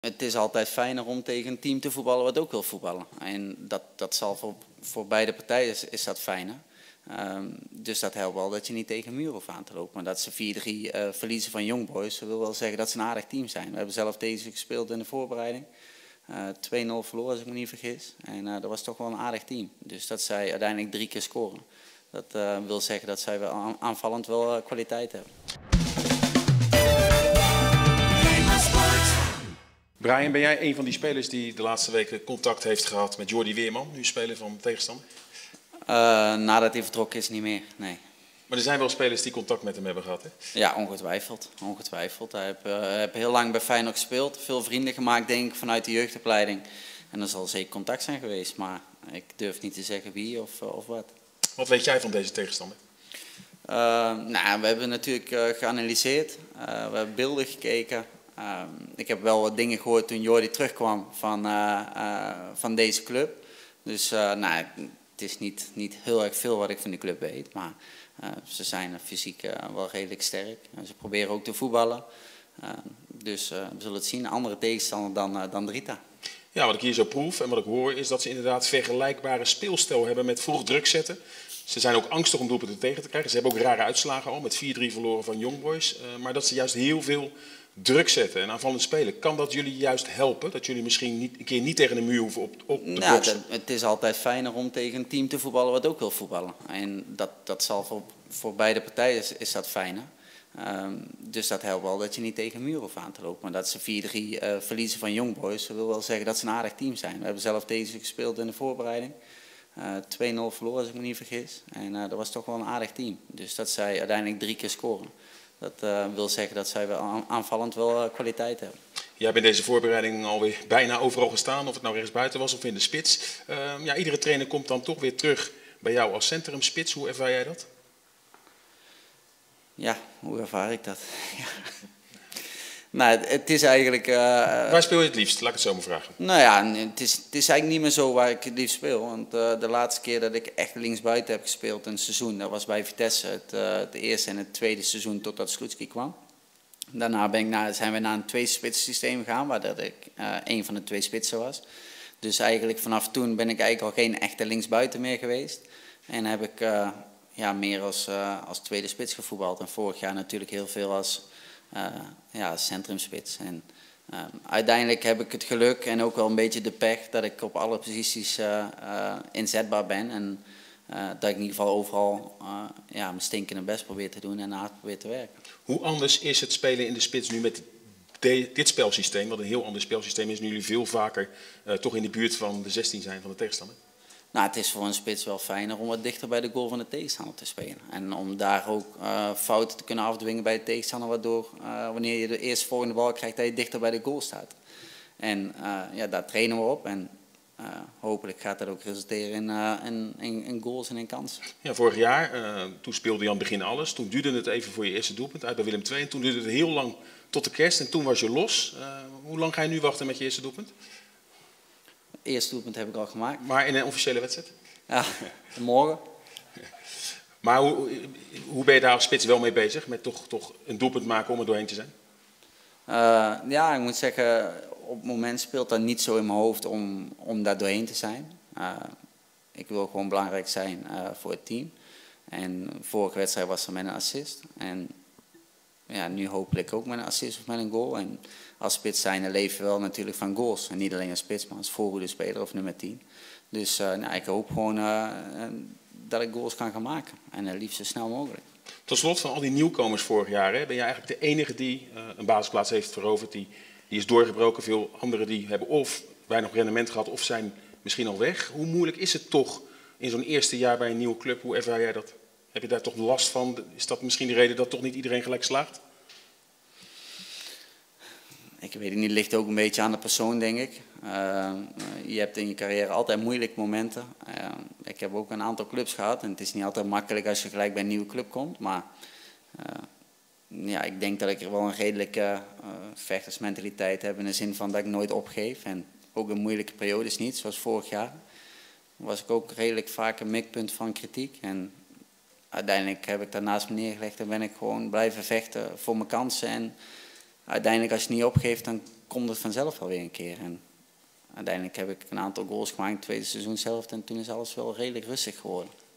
Het is altijd fijner om tegen een team te voetballen wat ook wil voetballen. En dat zal voor beide partijen is dat fijner. Dus dat helpt wel dat je niet tegen een muur hoeft aan te lopen. Maar dat ze 4-3 verliezen van Young Boys, dat wil wel zeggen dat ze een aardig team zijn. We hebben zelf tegen ze gespeeld in de voorbereiding. 2-0 verloren als ik me niet vergis. En dat was toch wel een aardig team. Dus dat zij uiteindelijk 3 keer scoren. Dat wil zeggen dat zij wel aanvallend wel kwaliteit hebben. Brian, ben jij een van die spelers die de laatste weken contact heeft gehad met Jordi Weerman, nu speler van de tegenstander? Nadat hij vertrokken is niet meer, nee. Maar er zijn wel spelers die contact met hem hebben gehad, hè? Ja, ongetwijfeld. Ongetwijfeld. Hij heeft heel lang bij Feyenoord gespeeld. Veel vrienden gemaakt, denk ik, vanuit de jeugdopleiding. En er zal zeker contact zijn geweest, maar ik durf niet te zeggen wie of wat. Wat weet jij van deze tegenstander? We hebben natuurlijk geanalyseerd. We hebben beelden gekeken. Ik heb wel wat dingen gehoord toen Jordi terugkwam van deze club. Dus het is niet heel erg veel wat ik van de club weet. Maar ze zijn fysiek wel redelijk sterk. Ze proberen ook te voetballen. Dus we zullen het zien. Een andere tegenstander dan Drita. Ja, wat ik hier zo proef en wat ik hoor is dat ze inderdaad vergelijkbare speelstijl hebben met vroeg druk zetten. Ze zijn ook angstig om doelpunten tegen te krijgen. Ze hebben ook rare uitslagen al met 4-3 verloren van Young Boys. Maar dat ze juist heel veel druk zetten en aanvallend spelen. Kan dat jullie juist helpen? Dat jullie misschien een keer niet tegen de muur hoeven op te boksen? Het is altijd fijner om tegen een team te voetballen wat ook wil voetballen. En dat zal voor beide partijen is dat fijner. Dus dat helpt wel dat je niet tegen een muur hoeft aan te lopen. Maar dat ze 4-3 verliezen van Young Boys, dat wil wel zeggen dat ze een aardig team zijn. We hebben zelf tegen ze gespeeld in de voorbereiding. 2-0 verloren als ik me niet vergis. En dat was toch wel een aardig team. Dus dat zij uiteindelijk 3 keer scoren. Dat wil zeggen dat zij wel aanvallend wel kwaliteit hebben. Jij bent deze voorbereiding alweer bijna overal gestaan, of het nou rechtsbuiten was of in de spits. Iedere trainer komt dan toch weer terug bij jou als centrumspits. Hoe ervaar jij dat? Ja, hoe ervaar ik dat? Ja. Het is eigenlijk... Waar speel je het liefst? Laat ik het zo maar vragen. Het is eigenlijk niet meer zo waar ik het liefst speel. Want de laatste keer dat ik echt linksbuiten heb gespeeld in een seizoen, dat was bij Vitesse. Het eerste en het tweede seizoen totdat Sloetski kwam. Daarna zijn we naar een 2-spits systeem gegaan, waar dat ik een van de 2 spitsen was. Dus eigenlijk vanaf toen ben ik eigenlijk al geen echte linksbuiten meer geweest. En heb ik meer als tweede spits gevoetbald. En vorig jaar natuurlijk heel veel als centrumspits. En uiteindelijk heb ik het geluk en ook wel een beetje de pech dat ik op alle posities inzetbaar ben. En dat ik in ieder geval overal mijn stinkende best probeer te doen en hard probeer te werken. Hoe anders is het spelen in de spits nu met dit spelsysteem, wat een heel ander spelsysteem is, nu jullie veel vaker toch in de buurt van de 16 zijn van de tegenstander? Het is voor een spits wel fijner om wat dichter bij de goal van de tegenstander te spelen. En om daar ook fouten te kunnen afdwingen bij de tegenstander, waardoor wanneer je de eerstvolgende bal krijgt, dat je dichter bij de goal staat. En daar trainen we op en hopelijk gaat dat ook resulteren in goals en in kansen. Ja, vorig jaar, toen speelde je aan het begin alles. Toen duurde het even voor je eerste doelpunt uit bij Willem II. En toen duurde het heel lang tot de kerst en toen was je los. Hoe lang ga je nu wachten met je eerste doelpunt? Het eerste doelpunt heb ik al gemaakt. Maar in een officiële wedstrijd? Ja, morgen. Maar hoe ben je daar als spits wel mee bezig? Met toch een doelpunt maken om er doorheen te zijn? Ik moet zeggen, op het moment speelt dat niet zo in mijn hoofd om daar doorheen te zijn. Ik wil gewoon belangrijk zijn voor het team. En vorige wedstrijd was er met een assist. En nu hopelijk ook met een assist of met een goal. En als spits zijnde leven we wel natuurlijk van goals. En niet alleen als spits, maar als voorhoede speler of nummer 10. Dus ik hoop gewoon dat ik goals kan gaan maken. En het liefst zo snel mogelijk. Tot slot, van al die nieuwkomers vorig jaar, ben jij eigenlijk de enige die een basisplaats heeft veroverd. Die is doorgebroken. Veel anderen die hebben of weinig rendement gehad of zijn misschien al weg. Hoe moeilijk is het toch in zo'n eerste jaar bij een nieuwe club? Hoe ervaar jij dat? Heb je daar toch last van? Is dat misschien de reden dat toch niet iedereen gelijk slaagt? Ik weet het niet, het ligt ook een beetje aan de persoon, denk ik. Je hebt in je carrière altijd moeilijke momenten. Ik heb ook een aantal clubs gehad en het is niet altijd makkelijk als je gelijk bij een nieuwe club komt. Maar ik denk dat ik er wel een redelijke vechtersmentaliteit heb in de zin van dat ik nooit opgeef. En ook in moeilijke periodes niet, zoals vorig jaar. Was ik ook redelijk vaak een mikpunt van kritiek. En uiteindelijk heb ik daar naast me neergelegd en ben ik gewoon blijven vechten voor mijn kansen. En uiteindelijk als je niet opgeeft, dan komt het vanzelf wel weer een keer. En uiteindelijk heb ik een aantal goals gemaakt in het tweede seizoen zelf en toen is alles wel redelijk rustig geworden.